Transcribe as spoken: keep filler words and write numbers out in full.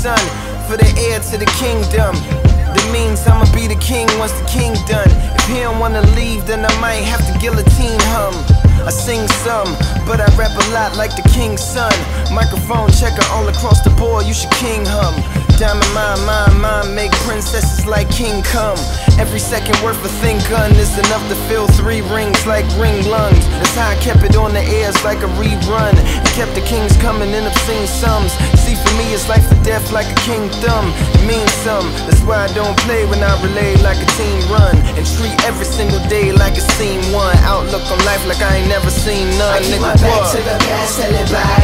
son, for the heir to the kingdom. That means I'ma be the king once the king done. If he don't wanna leave, then I might have to guillotine him. I sing some, but I rap a lot like the king's son. Microphone checker all across the board, you should king hum. Diamond mine, mine, mine, make princesses like King come. Every second worth a thin gun is enough to fill three rings like ring lungs. That's how I kept it on the airs like a rerun, and kept the kings coming in obscene sums. See, for me it's life or death like a king thumb. It means some, that's why I don't play when I relay like a team run, and treat every single day like a scene one. Outlook on life like I ain't never seen none. I keep Nigga, my back what? to the past, tell it bye.